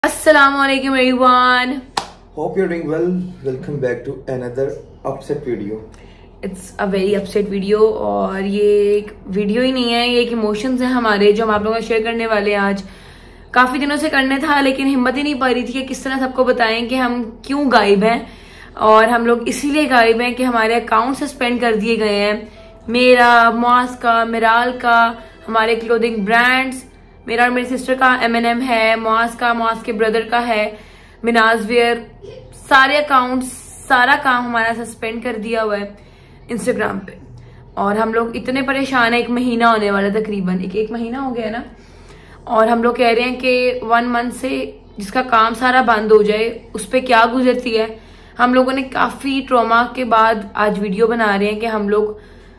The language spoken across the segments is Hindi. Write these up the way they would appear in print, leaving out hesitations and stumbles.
Assalamualaikum everyone. Hope you're doing well. Welcome back to another upset video. It's a very upset video और ये एक वीडियो ही नहीं है, ये एक इमोशंस है हमारे जो हम आप लोगों से शेयर करने वाले हैं आज। काफी दिनों से करने था लेकिन हिम्मत ही नहीं पा रही थी कि किस तरह सबको बताएं कि हम क्यों गायब हैं। और हम लोग इसीलिए गायब हैं कि हमारे अकाउंट सस्पेंड कर दिए गए हैं। मेरा, मुआज का, मिराल का, हमारे क्लोथिंग ब्रांड्स, मेरा और मेरी सिस्टर का M&M है, मुआज का, मुआज के ब्रदर का है, मिनाज वेयर, सारे अकाउंट्स, सारा काम हमारा सस्पेंड कर दिया हुआ है इंस्टाग्राम पे। और हम लोग इतने परेशान है, 1 महीना होने वाला तकरीबन, एक महीना हो गया ना। और हम लोग कह रहे हैं कि 1 मंथ से जिसका काम सारा बंद हो जाए, उस पर क्या गुजरती है। हम लोगों ने काफी ट्रॉमा के बाद आज वीडियो बना रहे हैं कि हम लोग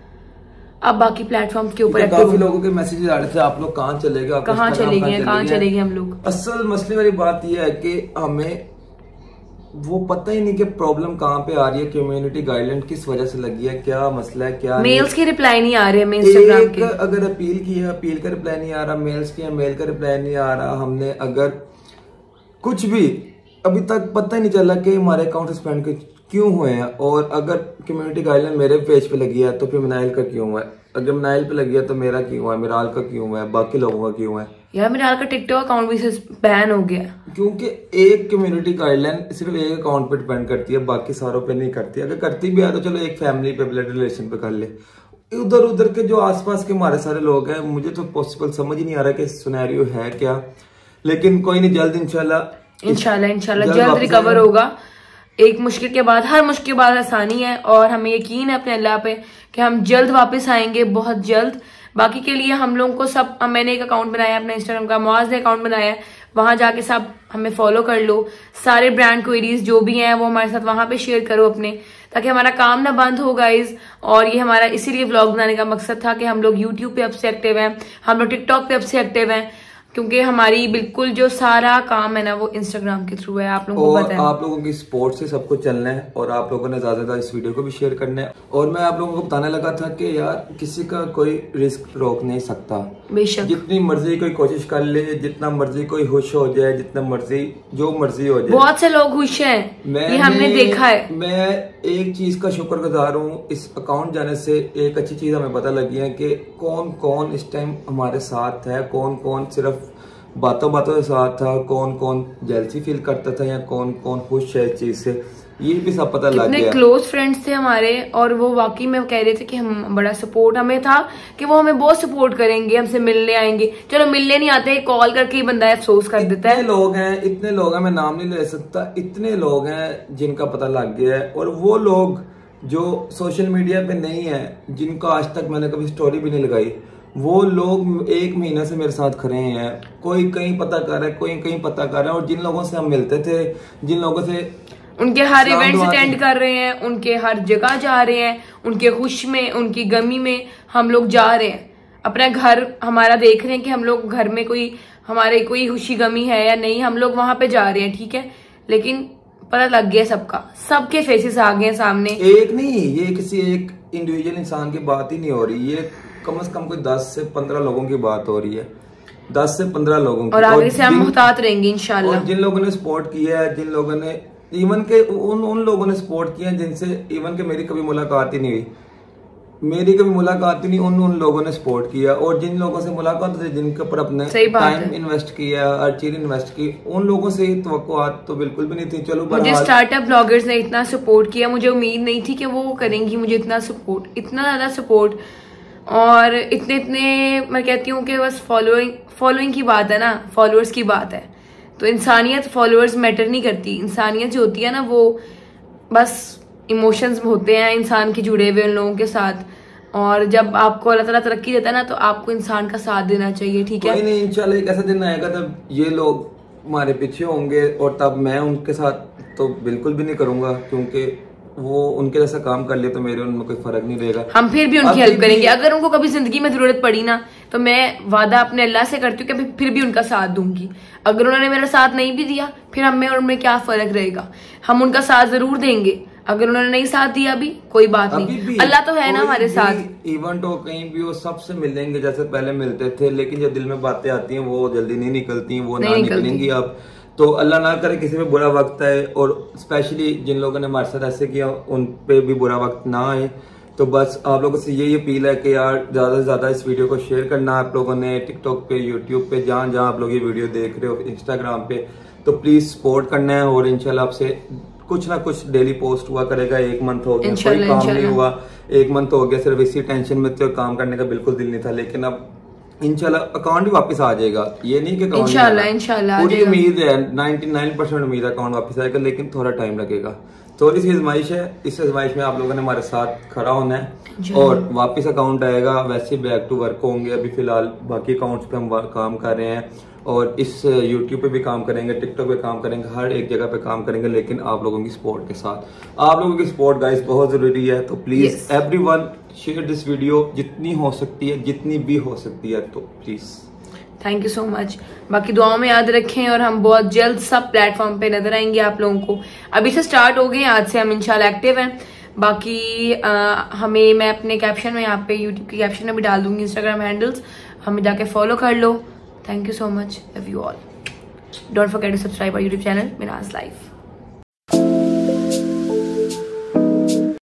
अब बाकी प्लेटफॉर्म के ऊपर काफी लोगों के मैसेजेस आ रहे थे, आप लोग कहाँ चले गए, कहाँ चले गए हम लोग। असल मसले वाली बात यह है कि हमें वो पता ही नहीं कि प्रॉब्लम कहाँ पे आ रही है, कम्युनिटी गाइडलाइन किस वजह से लगी है, क्या मसला है, क्या मेल्स के रिप्लाई नहीं आ रहे हैं इंस्टाग्राम के। अगर अपील की है, अपील का रिप्लाई नहीं आ रहा, मेल्स की है, मेल का रिप्लाई नहीं आ रहा। हमने अगर कुछ भी अभी तक पता ही नहीं चला कि हमारे अकाउंट सस्पेंड क्यों हुए हैं। और अगर कम्युनिटी गाइडलाइन मेरे पेज पे लगी है तो फिर मिनाइल का क्यों हुआ है, अगर मिनाइल पे लगी है तो मेरा क्यों हुआ है, मिराल का क्यों हुआ है, बाकी लोगों का क्यों है। यार मिराल का टिकटॉक अकाउंट भी बैन हो गया क्योंकि एक कम्युनिटी गाइडलाइन सिर्फ एक अकाउंट पे डिपेंड करती है, बाकी सारों पे नहीं करती। अगर करती भी है तो चलो एक फैमिली पे, ब्लड रिलेशन पे कर ले। उधर उधर के जो आसपास के हमारे सारे लोग हैं, मुझे तो पॉसिबल समझ ही नहीं आ रहा कि सिनेरियो है क्या। लेकिन कोई नहीं, जल्द इंशाल्लाह जल्द रिकवर होगा। एक मुश्किल के बाद, हर मुश्किल के बाद आसानी है और हमें यकीन है अपने अल्लाह पे कि हम जल्द वापस आएंगे, बहुत जल्द। बाकी के लिए हम लोगों को सब, मैंने एक अकाउंट बनाया अपने इंस्टाग्राम का, मुआज ने अकाउंट बनाया है, वहां जाके सब हमें फॉलो कर लो। सारे ब्रांड क्वेरीज जो भी हैं वो हमारे साथ वहां पे शेयर करो अपने, ताकि हमारा काम ना बंद हो गाइज। और ये हमारा इसीलिए व्लॉग बनाने का मकसद था कि हम लोग यूट्यूब पे अब से एक्टिव हैं, हम लोग टिकटॉक पे अब से एक्टिव हैं, क्योंकि हमारी बिल्कुल जो सारा काम है ना वो इंस्टाग्राम के थ्रू है। आप लोगों को पता है, आप लोगों की सपोर्ट से सब कुछ चलना है और आप लोगों ने ज्यादा इस वीडियो को भी शेयर करना है। और मैं आप लोगों को बताने लगा था कि यार किसी का कोई रिस्क रोक नहीं सकता, बेशक जितनी मर्जी कोई कोशिश कर ले, जितना मर्जी कोई खुश हो जाए, जितना मर्जी जो मर्जी हो जाए। बहुत से लोग खुश हैं, ये हमने देखा है। मैं एक चीज का शुक्रगुजार हूँ, इस अकाउंट जाने से एक अच्छी चीज हमें पता लगी है कि कौन कौन इस टाइम हमारे साथ है, कौन कौन सिर्फ बातों बातों के साथ था, कौन कौन जेलसी फील करता था या कौन कौन खुश है इस चीज से, ये भी सब पता लग गया। क्लोज फ्रेंड्स थे हमारे और वो वाकई में कह रहे थे कि हम बड़ा सपोर्ट हमें था कि वो हमें बहुत सपोर्ट करेंगे, हमसे मिलने आएंगे। चलो मिलने नहीं आते, कॉल करके ही बंदा अफसोस कर देता है। इतने लोग हैं, मैं नाम नहीं ले सकता, इतने लोग हैं जिनका पता लग गया है। और वो लोग जो सोशल मीडिया पे नहीं है, जिनको आज तक मैंने कभी स्टोरी भी नहीं लगाई, वो लोग 1 महीना से मेरे साथ खड़े हैं। कोई कहीं पता कर रहा है, कोई कहीं पता कर रहा है। और जिन लोगों से हम मिलते थे, जिन लोगों से उनके हर इवेंट्स अटेंड कर रहे हैं, उनके हर जगह जा रहे हैं, उनके खुश में, उनकी गमी में हम लोग जा रहे हैं। अपना घर हमारा देख रहे हैं कि हम लोग घर में हमारे कोई खुशी गमी है या नहीं, हम लोग वहां पे जा रहे हैं, ठीक है। लेकिन पता लग गया सबका, सबके फेसेस आ गए सामने। एक नहीं, ये किसी एक इंडिविजुअल इंसान की बात ही नहीं हो रही, ये कम से कम कोई 10 से 15 लोगों की बात हो रही है, 10 से 15 लोगों की। और आगे से हम मुहतात रहेंगे इंशाल्लाह। और जिन लोगों ने सपोर्ट किया है, जिन लोगों ने इवन के उन लोगों ने सपोर्ट किया जिनसे इवन के मेरी कभी मुलाकात ही नहीं हुई, उन लोगों ने सपोर्ट किया। और जिन लोगों से मुलाकात हुई, जिनके ऊपर अपने टाइम इन्वेस्ट किया, हर चीज इन्वेस्ट की, उन लोगों से तवक्कुआत तो बिल्कुल भी नहीं थी। चलो मुझे स्टार्टअप ब्लॉगर्स ने इतना सपोर्ट किया, मुझे उम्मीद नहीं थी कि वो करेंगी मुझे इतना सपोर्ट, इतना ज्यादा सपोर्ट। और इतने मैं कहती हूँ कि बस फॉलोइंग की बात है ना, फॉलोअर्स की बात है। तो इंसानियत, फॉलोअर्स मैटर नहीं करती। इंसानियत जो होती है ना, वो बस इमोशंस होते हैं इंसान के जुड़े हुए उन लोगों के साथ। और जब आपको अल्लाह ताला तरक्की देता है ना, तो आपको इंसान का साथ देना चाहिए, ठीक है। नहीं, इंशाल्लाह एक ऐसा दिन आएगा तब ये लोग हमारे पीछे होंगे और तब मैं उनके साथ तो बिल्कुल भी नहीं करूंगा, क्योंकि वो उनके जैसा काम कर ले तो मेरे उनमें कोई फर्क नहीं रहेगा। हम फिर भी उनकी हेल्प करेंगे। अगर उनको कभी जिंदगी में जरूरत पड़ी ना, तो मैं वादा अपने अल्लाह से करती हूँ कि फिर भी उनका साथ दूंगी। अगर उन्होंने मेरा साथ नहीं भी दिया, फिर हमें और उनमें क्या फर्क रहेगा, हम उनका साथ जरूर देंगे। अगर उन्होंने नहीं साथ दिया अभी, कोई बात नहीं, अल्लाह तो है ना हमारे साथ। इवेंट हो कहीं भी वो सबसे मिलेंगे जैसे पहले मिलते थे, लेकिन जो दिल में बातें आती हैं वो जल्दी नहीं निकलती, वो ना निकलेंगी अब। तो अल्लाह ना करे किसी पे बुरा वक्त आए, और स्पेशली जिन लोगों ने हमारे साथ ऐसे किया उन पे भी बुरा वक्त ना आए। तो बस आप लोगों से यही अपील है कि यार ज़्यादा से ज़्यादा इस वीडियो को शेयर करना आप लोगों ने, टिकटॉक पे, यूट्यूब पे, जहाँ जहाँ आप लोग ये वीडियो देख रहे हो, इंस्टाग्राम पे, तो प्लीज़ सपोर्ट करना है। और इंशाल्लाह आपसे कुछ ना कुछ डेली पोस्ट हुआ करेगा। 1 मंथ हो गया कोई काम नहीं हुआ, 1 मंथ हो गया, सिर्फ इसी टेंशन में तो काम करने का बिल्कुल दिल नहीं था, लेकिन अब इंशाल्लाह अकाउंट भी वापस आ जाएगा। ये नहीं कि इंशाल्लाह पूरी उम्मीद है, 99% उम्मीद है अकाउंट वापस आएगा, लेकिन थोड़ा टाइम लगेगा। थोड़ी सी आजमाइश है, इस आजमाइश में आप लोगों ने हमारे साथ खड़ा होना है और वापस अकाउंट आएगा। वैसे बैक टू वर्क होंगे, अभी फिलहाल बाकी अकाउंट्स पे हम काम कर रहे हैं और इस यूट्यूब पे भी काम करेंगे, टिकटॉक पे काम करेंगे, हर एक जगह पे काम करेंगे, लेकिन आप लोगों की सपोर्ट के साथ। आप लोगों की सपोर्ट गाइस बहुत जरूरी है, तो please everyone share this video जितनी हो सकती है, जितनी भी हो सकती है, तो please thank you so much. बाकी दुआओं में याद रखें और हम बहुत जल्द सब प्लेटफॉर्म पे नजर आएंगे आप लोगों को। अभी से स्टार्ट हो गए, आज से हम इंशाल्लाह एक्टिव हैं। बाकी हमें मैं अपने कैप्शन में यहाँ पे यूट्यूब के कैप्शन में भी डाल दूंगी इंस्टाग्राम हैंडल्स, हमें जाके फॉलो कर लो। Thank you so much, love you all. Don't forget to subscribe our YouTube channel Minaj life.